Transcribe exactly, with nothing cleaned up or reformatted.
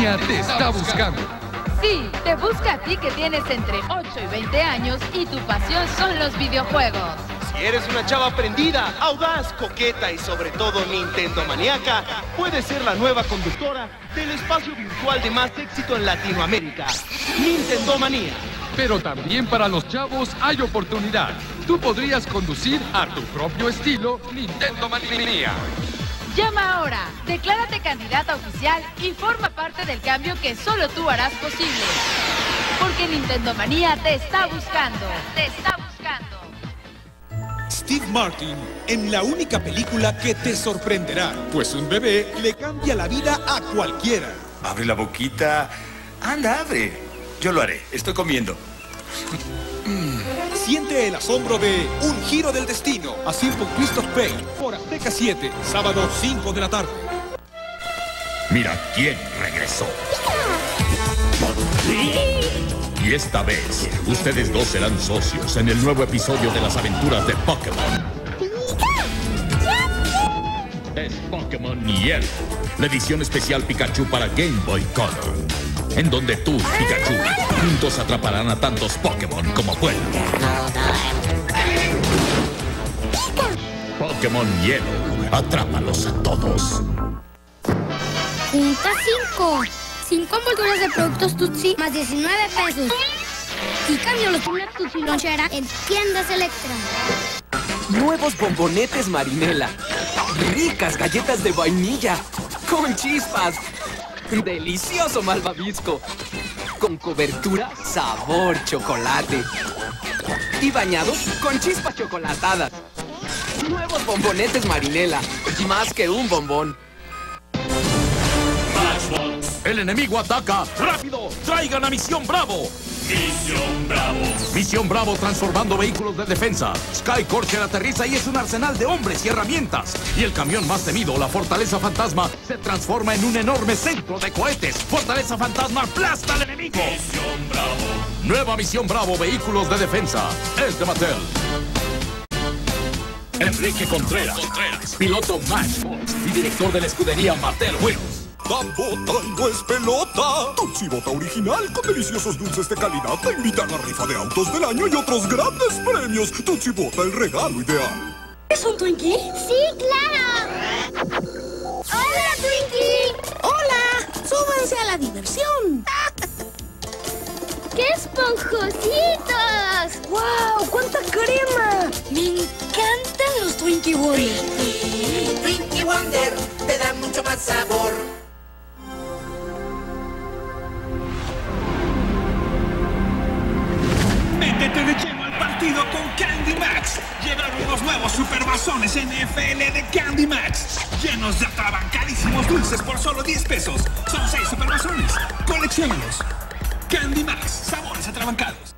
Manía te está buscando. Sí, te busca a ti que tienes entre ocho y veinte años y tu pasión son los videojuegos. Si eres una chava prendida, audaz, coqueta y sobre todo Nintendo maníaca, puedes ser la nueva conductora del espacio virtual de más éxito en Latinoamérica, Nintendo Manía. Pero también para los chavos hay oportunidad. Tú podrías conducir a tu propio estilo Nintendo Manía. Llama ahora, declárate candidata oficial y forma parte del cambio que solo tú harás posible. Porque Nintendo Manía te está buscando. Te está buscando. Steve Martin en la única película que te sorprenderá, pues un bebé le cambia la vida a cualquiera. Abre la boquita. Anda, abre. Yo lo haré. Estoy comiendo. Siente el asombro de Un Giro del Destino, así con Christoph Payne, por Azteca siete, sábado cinco de la tarde. Mira quién regresó. Y esta vez, ustedes dos serán socios en el nuevo episodio de las aventuras de Pokémon. Es Pokémon Yellow, la edición especial Pikachu para Game Boy Color, en donde tú y Pikachu juntos atraparán a tantos Pokémon como puedan. Pokémon Yellow, atrápalos a todos. Junta cinco. cinco envolturas de productos Tutsi más diecinueve pesos. Y cambio los primeros Tutsi Lonchera en tiendas Electra. Nuevos bombonetes Marinela. Ricas galletas de vainilla. Con chispas. Delicioso malvavisco. Con cobertura sabor chocolate. Y bañados con chispas chocolatadas. Nuevos bombonetes Marinela. Más que un bombón. ¡El enemigo ataca! ¡Rápido! ¡Traigan a Misión Bravo! ¡Misión Bravo! Misión Bravo transformando vehículos de defensa. Skycorcher aterriza y es un arsenal de hombres y herramientas. Y el camión más temido, la Fortaleza Fantasma, se transforma en un enorme centro de cohetes. Fortaleza Fantasma aplasta al enemigo. ¡Misión Bravo! Nueva Misión Bravo, vehículos de defensa. Es de Mattel. Enrique Contreras, Contreras, piloto Matchbox y director de la escudería Mattel Wheels. La bota no es pelota. Tutsi Bota original con deliciosos dulces de calidad te invita a la rifa de autos del año y otros grandes premios. Tutsi Bota, el regalo ideal. ¿Es un Twinkie? Sí, claro. ¡Hola, Twinkie! ¡Hola! ¡Súbanse a la diversión! ¡Qué esponjositos! ¡Wow! ¡Cuánta crema! Me encantan los Twinkie Wonder. Twinkie Wonder te da mucho más sabor. Métete de lleno al partido con Candy Max. Llegaron los nuevos superbazones N F L de Candy Max, llenos de atrabancadísimos dulces por solo diez pesos. Son seis superbazones. Colecciónalos. Candy Max, sabores atrabancados.